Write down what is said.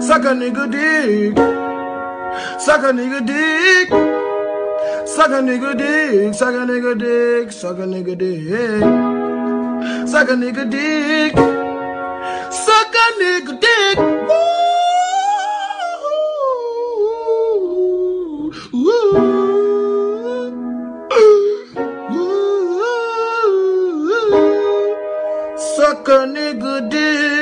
Suck a nigga dick. Suck a nigga dick. Suck a nigga dick. Suck a nigga dick. Suck a nigga dick. Suck a nigga dick. Suck a nigga dick. Suck a nigga dick.